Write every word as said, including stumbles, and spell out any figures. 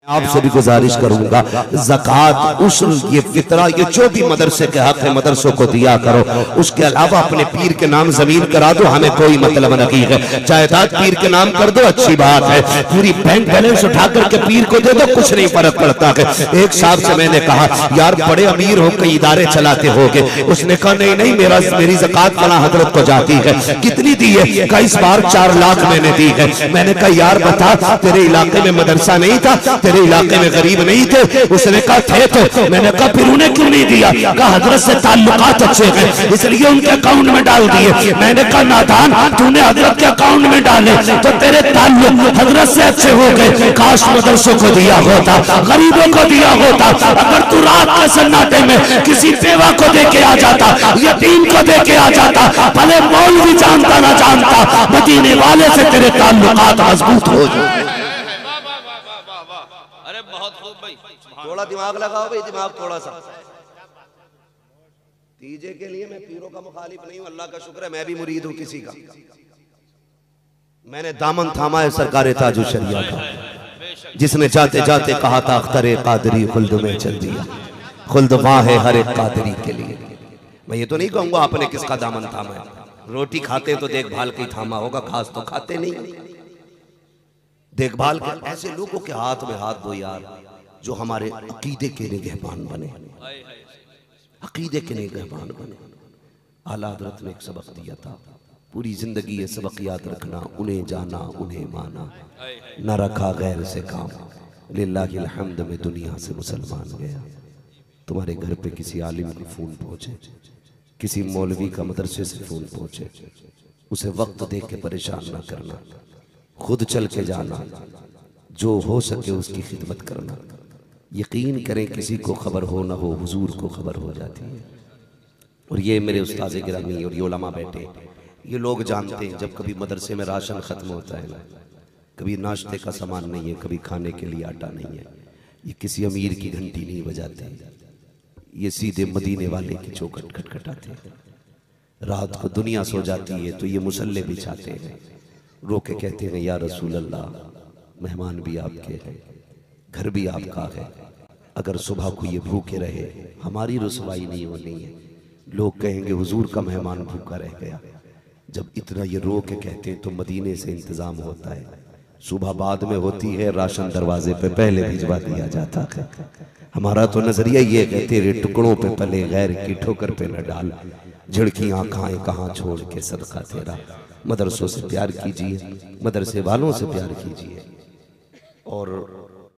आपसे भी गुजारिश करूंगा, ज़कात, उश्र, ये फितरा, ये जो भी मदरसे के हक है मदरसों को दिया करो। उसके अलावा अपने पीर के नाम जमीन करा दो, हमें कोई मतलब नहीं है। जायदाद पीर के नाम कर दो, अच्छी बात है। पूरी बैंक बैलेंस उठा करके पीर को दे दो, कुछ नहीं फर्क पड़ता है। एक साहब से मैंने कहा, यार बड़े अमीर हो, कई इदारे चलाते होगे। उसने कहा नहीं नहीं, मेरा मेरी ज़कात फला हजरत को जाती है। कितनी दी है? का इस बार चार लाख मैंने दी है। मैंने कहा यार बता, तेरे इलाके में मदरसा नहीं था, तेरे इलाके में गरीब नहीं थे? उसने कहा थे तो। मैंने कहा फिर उन्हें क्यों नहीं दिया? कहा हजरत से ताल्लुकात अच्छे हैं इसलिए उनके अकाउंट में डाल दिए। मैंने कहा नादान, तूने हजरत के अकाउंट में डाले तो तेरे ताल्लुक हजरत से अच्छे हो गए। काश मदरसों को दिया होता, गरीबों को दिया होता। अगर तू रात के सन्नाटे में किसी बेवा को दे के आ जाता, यतीम को दे के आ जाता, भले मौलवी जानता ना जानता, मदीने वाले से तेरे ताल्लुकात मजबूत हो जाए। थोड़ा दिमाग लगाओ भाई, दिमाग थोड़ा सा। तीजे के लिए मैं पीरों का मुखालिफ नहीं हूं, अल्लाह का शुक्र है मैं भी मुरीद हूं किसी का। मैंने दामन थामा है सरकारे ताजु शरिया का, जिसने जाते जाते कहा था अख्तरे कादरी खुल्द में चल दिया, खुल्द वहां है हर एक कादरी के लिए। मैं ये तो नहीं कहूंगा आपने किसका दामन थामा है। रोटी खाते तो देखभाल के थामा होगा, खास तो खाते नहीं। देखभाल के ऐसे लोगों के हाथ में हाथ दो यार, जो हमारे अकीदे के निगहबान बने, अकीदे के निगहबान बने। आला हज़रत ने एक सबक दिया था, पूरी जिंदगी ये सबक याद रखना, उन्हें जाना उन्हें माना, न रखा गैर से काम, लिल्लाहिल हम्द में दुनिया से मुसलमान गया। तुम्हारे घर पे किसी आलिम का फोन पहुंचे, किसी मौलवी का मदरसे से फोन पहुंचे, उसे वक्त देख के परेशान ना करना, खुद चल के जाना, जो हो सके उसकी खिदमत करना। यकीन करें किसी को खबर हो ना हो, हुजूर को खबर हो जाती है। और ये मेरे उस्ताद गिरामी और ये उलमा बैठे, ये लोग जानते हैं जब कभी मदरसे में राशन ख़त्म होता है ना, कभी नाश्ते का सामान नहीं है, कभी खाने के लिए आटा नहीं है, ये किसी अमीर की घंटी नहीं बजाते, ये सीधे मदीने वाले की चौखट खटखटाते हैं। रात को दुनिया सो जाती है तो ये मुसल्ले बिछाते हैं, रो के कहते हैं या रसूल अल्लाह, मेहमान भी आपके हैं, घर भी आपका है, अगर सुबह को ये भूखे रहे हमारी रुसवाई नहीं होनी है। लोग कहेंगे हुजूर का मेहमान भूखा रह गया। जब इतना ये रो के कहते हैं तो मदीने से इंतज़ाम होता है, सुबह बाद में होती है, राशन दरवाजे पे पहले भिजवा दिया जाता है। हमारा तो नजरिया ये है, तेरे टुकड़ों पे पले गैर की ठोकर पे न डाल, झिड़कियाँ खाएं कहाँ छोड़ के सदका तेरा। मदरसों से प्यार कीजिए, मदरसे वालों से प्यार कीजिए। और